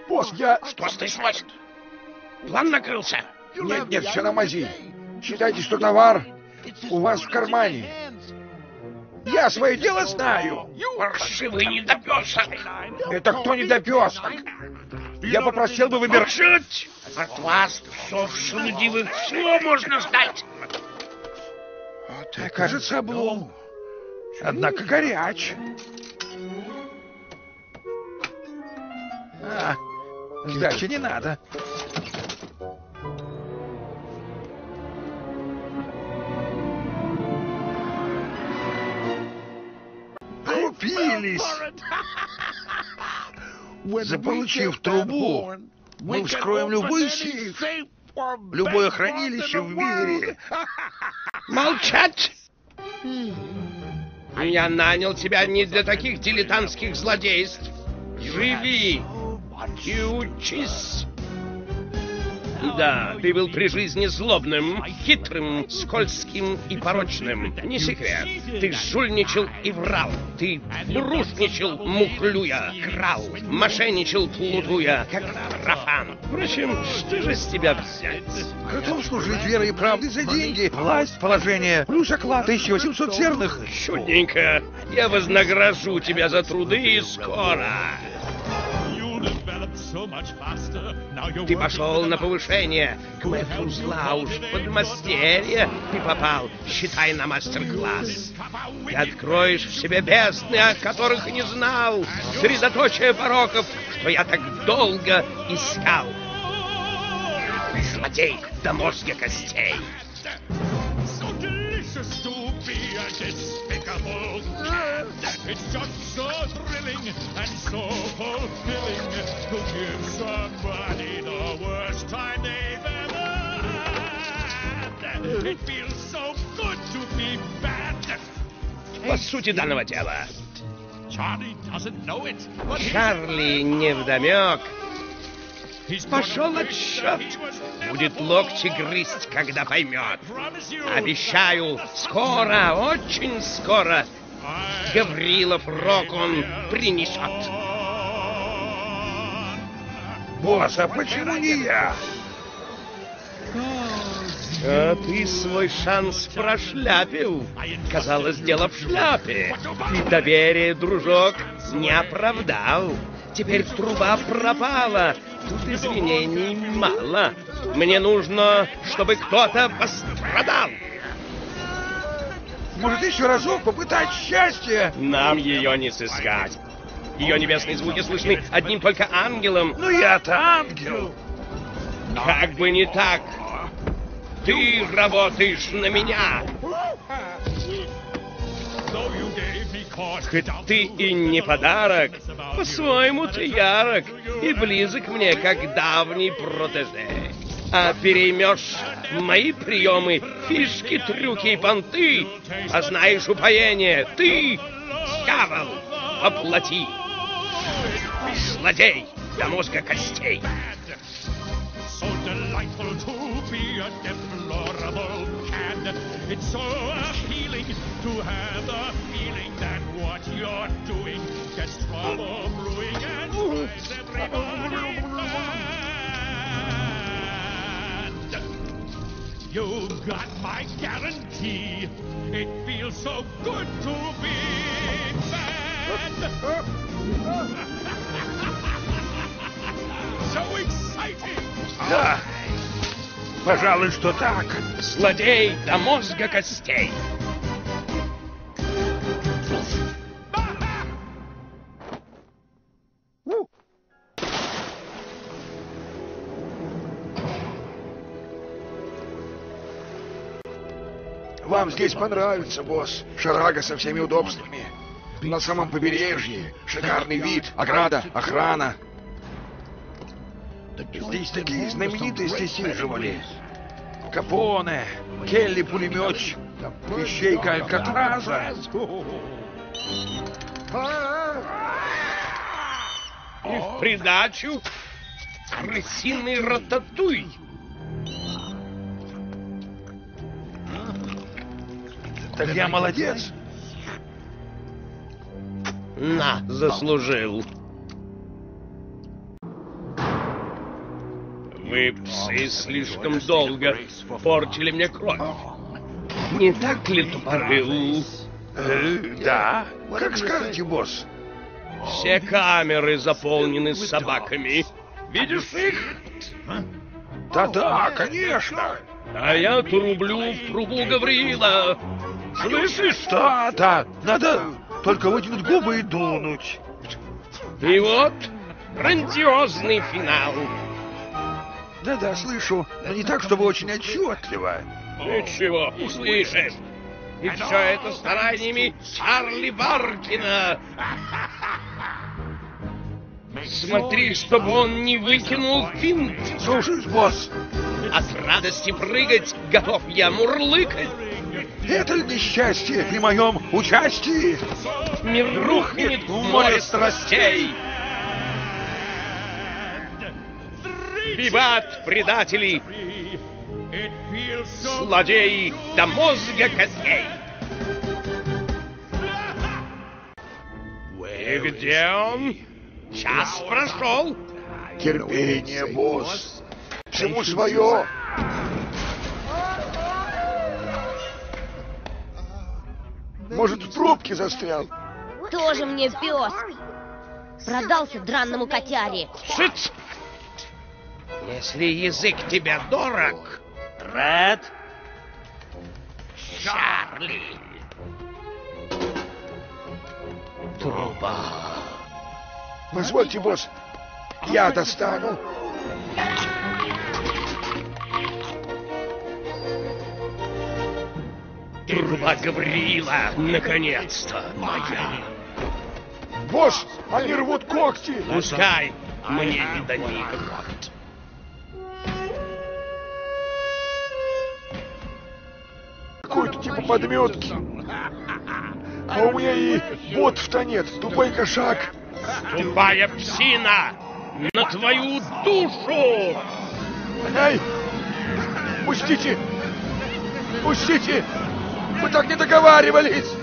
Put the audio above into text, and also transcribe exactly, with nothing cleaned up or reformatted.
Босс, я... Что стряслось? План накрылся? Нет, нет, все на мази. Считайте, что товар у вас в кармане. Я свое дело знаю. Паршивый недопесок. Это кто недопесок? Я попросил бы выбирать... Молчать! От вас, псов шелудивых, всего можно ждать. Ты, кажется, облом. Однако горяч. А, сдачи не надо. Купились. Заполучив трубу, мы вскроем любой сейф, любое хранилище в мире. Молчать! Я нанял тебя не для таких дилетантских злодейств. Живи и учись. Да, ты был при жизни злобным, хитрым, скользким и порочным. Не секрет. Ты жульничал и врал. Ты брушничал, мухлюя, крал, мошенничал, плутуя, как профан. Впрочем, что же с тебя взять? Готов служить верой и правдой за деньги, власть, положение, плюс оклад тысяча восемьсот серных. Чудненько. Я вознагражу тебя за труды и скоро. Ты пошел на повышение к мэтру зла, уж в подмастерье ты попал, считай, на мастер-класс. Ты откроешь в себе бездны, о которых не знал, средоточие пороков, что я так долго искал. Злодей до мозга костей. It's just so thrilling and so fulfilling to give somebody the worst time they've ever had. It feels so good to be bad. По сути данного дела. Чарли невдомек. Пошел отсчет. Будет локти грызть, когда поймет. Обещаю, скоро, очень скоро Гаврилов рок он принесет. Босс, а почему не я? А ты свой шанс прошляпил. Казалось, дело в шляпе. Ты доверие, дружок, не оправдал. Теперь труба пропала. Тут извинений мало. Мне нужно, чтобы кто-то пострадал. Может, еще разок попытать счастье? Нам ее не сыскать. Ее небесные звуки слышны одним только ангелом. Ну я-то ангел. Как бы не так. Ты работаешь на меня. Хоть ты и не подарок, по-своему ты ярок и близок мне, как давний протеже. А переймешь мои приемы, фишки, трюки и понты, а знаешь упоение, ты, дьявол, воплоти, злодей до мозга костей. You got my guarantee. It feels so good to be bad. So exciting. Да, пожалуй, что так. Злодей до мозга костей. Вам здесь понравится, босс. Шарага со всеми удобствами. На самом побережье. Шикарный вид, ограда, охрана. Здесь такие знаменитости сиживали. Капоне, Келли пулеметчик, ищейка Алькатраза. И в придачу крысиный рататуй. Так я молодец. На, заслужил. Вы, псы, слишком долго портили мне кровь. Не так ли, тупорыл? Э, да. Как скажете, босс. Все камеры заполнены собаками. Видишь их? Да-да, конечно. А я трублю в трубу Гавриила. Слышишь? Да, да. Надо только вытянуть губы и дунуть. И вот грандиозный финал. Да-да, слышу, но не так, чтобы очень отчетливо. Ничего, услышишь. И все это стараниями Чарли Баркина. Смотри, чтобы он не выкинул финт. Слушаюсь, босс. От радости прыгать готов я мурлыкать. Это несчастье при моем участии. Мир рухнет в море страстей. Виват, предатели! Злодеи до мозга костей! И где он? Час прошел. Терпение, босс. Всему свое. Может, в трубке застрял? Тоже мне пес. Продался дранному котяре. Шить! Если язык тебе дорог, Ред, Чарли, труба. Позвольте, босс, я достану. Труба Гавриила, наконец-то, моя. Босс, они рвут когти. Пускай, мне не до них. Какой-то типа подметки. А у меня и ботов-то нет. Тупой кошак. Тупая псина! На твою душу! Эй! Пустите! Пустите! Мы так не договаривались!